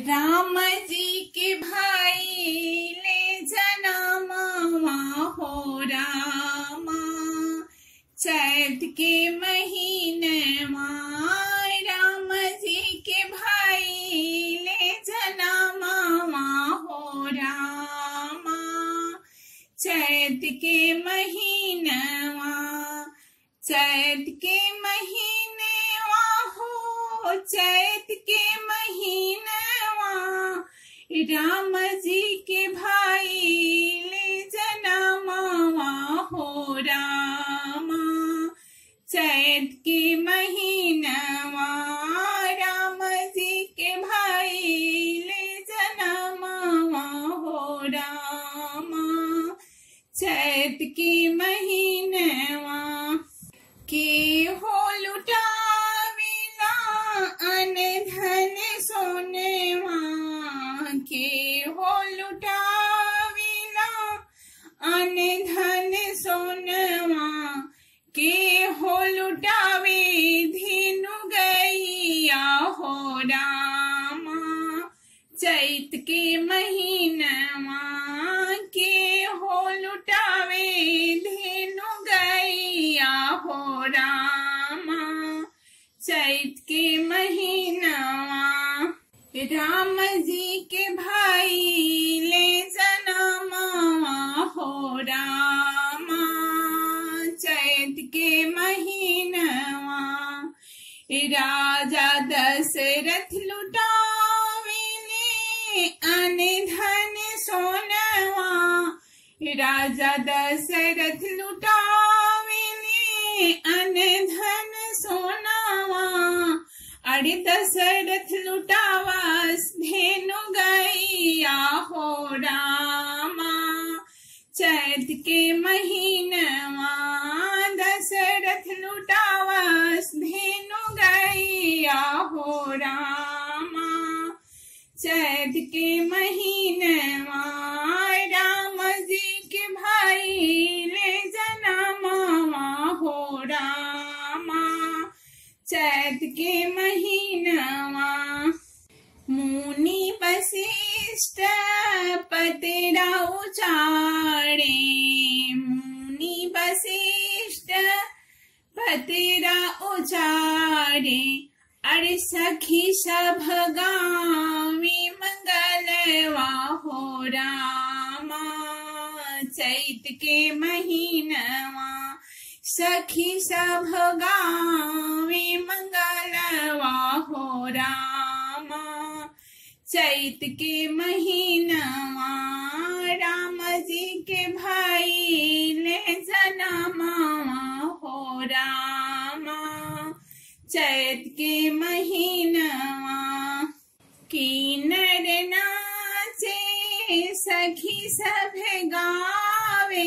राम जी के भाई ले जनमवा हो रामा, चैत के महीनवा राम जी के भाई ले जनमवा हो रामा, चैत के महीनवा, चैत के महीनवा हो, चैत के महीनवा राम जी के भाई ले जनमवा हो रामा, चैत के महीनवा राम जी के भाई ले जनमवा हो रामा, चैत के महीनवा के हो लुटावेला अन धन सोनेवा, के हो लुटावेला अन धन सोनवा, के हो लुटावे धेनु गैया हो रामा, चैत के महीनवा के हो लुटावे धेनु गैया हो रामा, चैत के महीनवा राम जी के भाई ले जनमवा हो रामा, चैत के महीनवा राजा दशरथ लुटावेले अन धन सोनवा, राजा दशरथ लुटावेले अन धन सोनवा, अरे दशरथ लुटावस धेनु गैया हो रामा, चैत के महीनवा दशरथ लुटावस धेनु गैया हो रामा, चैत के महीनवा राम जी के भाई ले जनमवा हो रामा, चैत के महीनवा मुनि वशिष्ठ पतेरा उचारे, मुनि वशिष्ठ पतेरा उचारे, अरे सखी सब गावे मंगलवा हो रामा, चैत के महीनवा सखी सब गावे मंगलवा हो रामा, चैत के महीनवा राम जी के भाई ले जनमवा हो रामा, चैत के महीनवा किन्नर नाचे सखी सब गावे,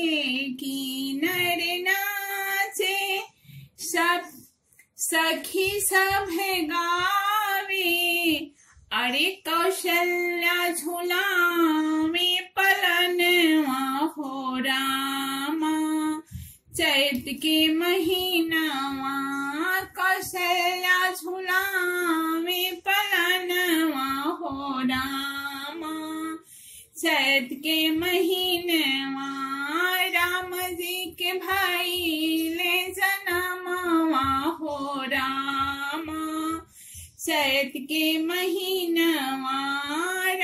किन्नर नाचे सब सखी सब गावे, अरे कौशल्या झुलावे पलनवा हो रामा, चैत के महीनवा कौशल्या झुलावे पलनवा हो रामा, चैत के महीनवा राम जी के भाई ले जनमवा हो रामा, चैत के महीनवा